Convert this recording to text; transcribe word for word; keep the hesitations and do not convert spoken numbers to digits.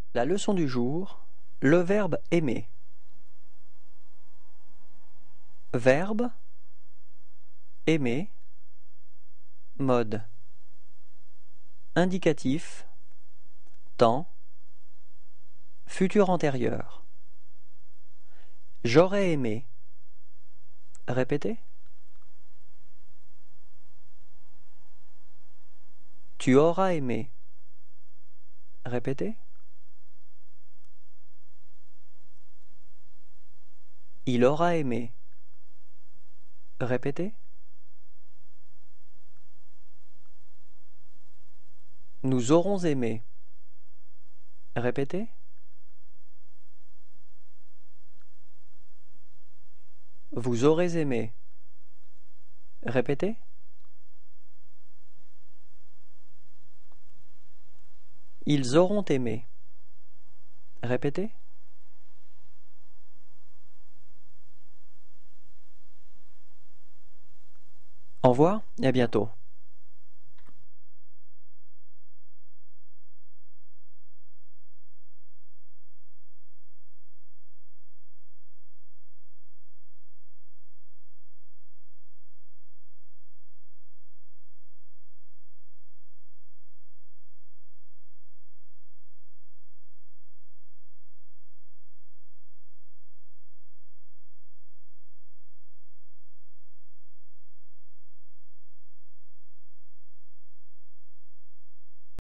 La leçon du jour, le verbe aimer. Verbe, aimer, mode. Indicatif, temps, futur antérieur. J'aurais aimé. Répétez. Tu auras aimé. Répétez. Il aura aimé. Répétez. Nous aurons aimé. Répétez. Vous aurez aimé. Répétez. Ils auront aimé. Répétez. Au revoir et à bientôt.